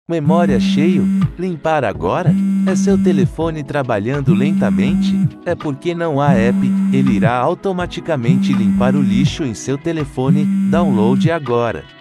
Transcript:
Memória cheio? Limpar agora? É seu telefone trabalhando lentamente? É porque não há app, ele irá automaticamente limpar o lixo em seu telefone. Downloade agora.